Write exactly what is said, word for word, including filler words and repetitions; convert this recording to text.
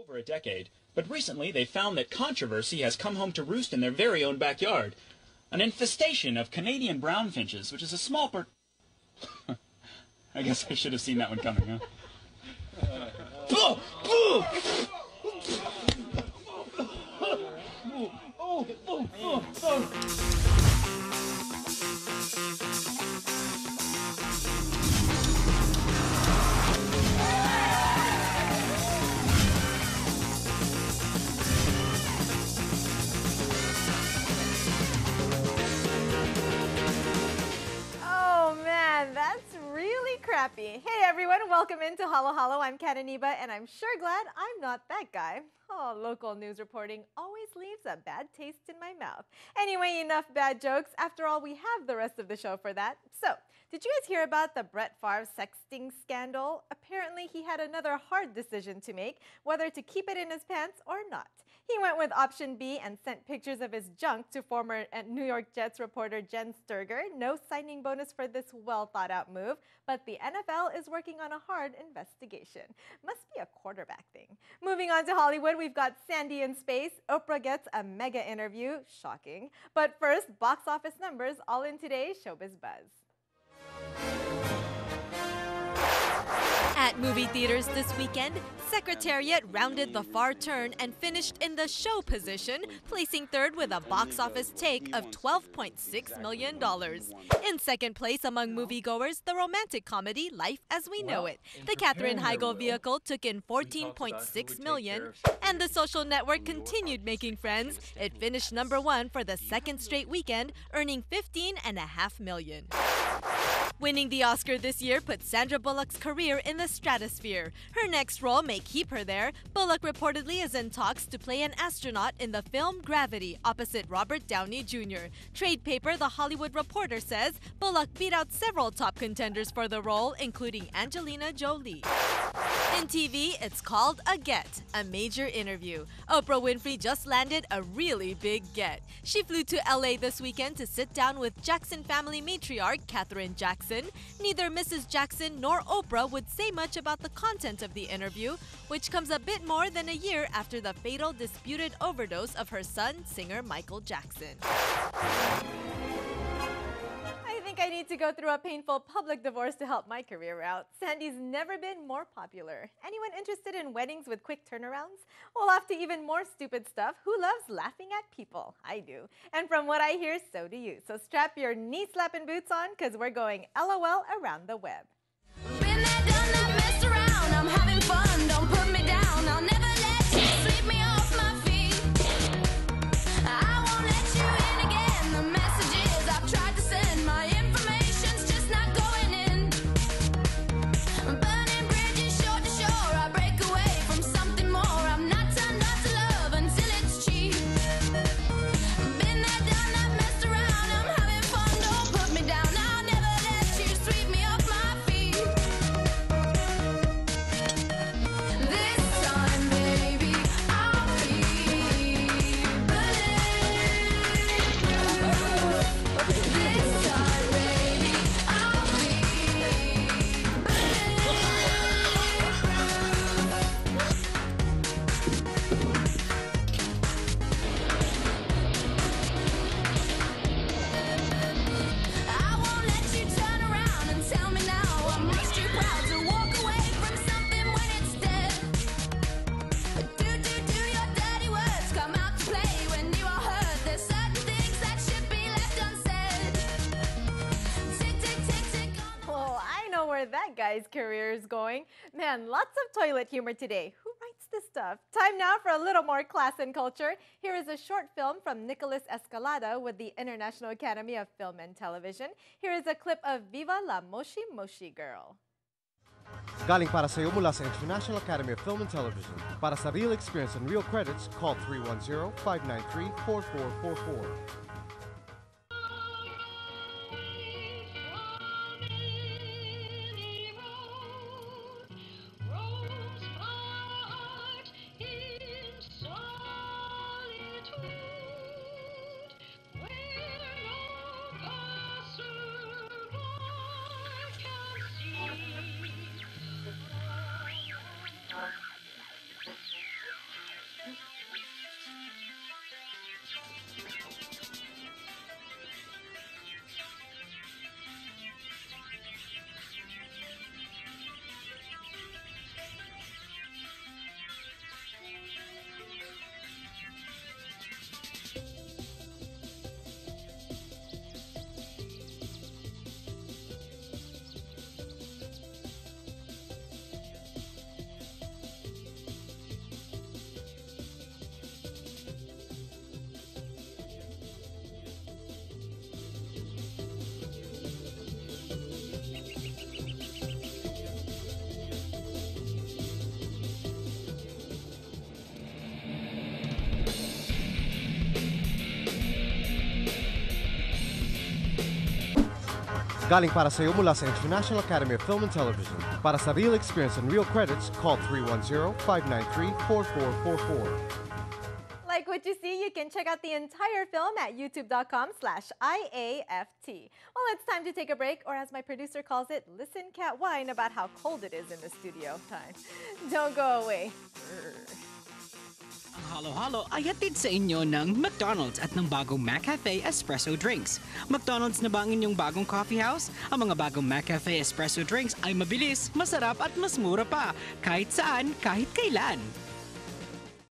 over a decade, but recently they found that controversy has come home to roost in their very own backyard. An infestation of Canadian brown finches, which is a small per... I guess I should have seen that one coming, huh? Crappy. Hey everyone, welcome into Halo Halo. I'm Kataniba, and I'm sure glad I'm not that guy. Oh, local news reporting always leaves a bad taste in my mouth. Anyway, enough bad jokes. After all, we have the rest of the show for that. So, did you guys hear about the Brett Favre sexting scandal? Apparently, he had another hard decision to make, whether to keep it in his pants or not. He went with option B and sent pictures of his junk to former New York Jets reporter Jen Sturger. No signing bonus for this well-thought-out move, but the N F L is working on a hard investigation. Must be a quarterback thing. Moving on to Hollywood, we've got Sandy in space. Oprah gets a mega interview. Shocking. But first, box office numbers all in today's Showbiz Buzz. At movie theaters this weekend, Secretariat rounded the far turn and finished in the show position, placing third with a box office take of twelve point six million dollars. In second place among moviegoers, the romantic comedy Life as We Know It. The Katherine Heigl vehicle took in fourteen point six million dollars, and The Social Network continued making friends. It finished number one for the second straight weekend, earning fifteen point five million dollars. Winning the Oscar this year put Sandra Bullock's career in the stratosphere. Her next role may keep her there. Bullock reportedly is in talks to play an astronaut in the film Gravity opposite Robert Downey Junior Trade paper The Hollywood Reporter says Bullock beat out several top contenders for the role, including Angelina Jolie. In T V, it's called a get, a major interview. Oprah Winfrey just landed a really big get. She flew to L A this weekend to sit down with Jackson family matriarch Katherine Jackson. Neither Missus Jackson nor Oprah would say much about the content of the interview, which comes a bit more than a year after the fatal disputed overdose of her son, singer Michael Jackson. I think I need to go through a painful public divorce to help my career out. Sandy's never been more popular. Anyone interested in weddings with quick turnarounds? Well, off to even more stupid stuff. Who loves laughing at people? I do. And from what I hear, so do you. So strap your knee-slapping boots on, because we're going LOL around the web. Been there, done that, messed around. I'm having fun, don't put me down. I'll never let you sweep me off my feet. I won't let you in again. The messages I've tried to send, my information's just not going in. Burning bridges shore to shore, I break away from something more. I'm not turned on to love until it's cheap. Been there, done that, messed around. I'm having fun, don't put me down. I'll never let you sweep me off my feet. This time, baby, I'll be bulletproof. This time, baby, I'll be I won't let you turn around and tell me now I'm much too proud to walk away from something when it's dead. Do, do, do your dirty words come out to play when you are hurt? There's certain things that should be left unsaid. Tick, tick, tick, tick on the Well, I know where that guy's career is going. Man, lots of toilet humor today. Who writes this stuff? Time now for a little more class and culture. Here is a short film from Nicholas Escalada with the International Academy of Film and Television. Here is a clip of Viva la Moshi Moshi Girl. Galing para sa iyo mula sa International Academy of Film and Television. Para sa real experience and real credits, call three one zero, five nine three, four four four four. Galing para sa iyo mula sa International Academy of Film and Television. Para sa real experience and real credits, call three one zero, five nine three, four four four four. Like what you see, you can check out the entire film at youtube.com slash IAFT. Well, it's time to take a break, or as my producer calls it, listen Cat whine about how cold it is in the studio. Time. Don't go away. Ang halo-halo ay hatid sa inyo ng McDonald's at ng bagong McCafe Espresso Drinks. McDonald's na ba ang inyong bagong coffee house? Ang mga bagong McCafe Espresso Drinks ay mabilis, masarap at mas mura pa. Kahit saan, kahit kailan.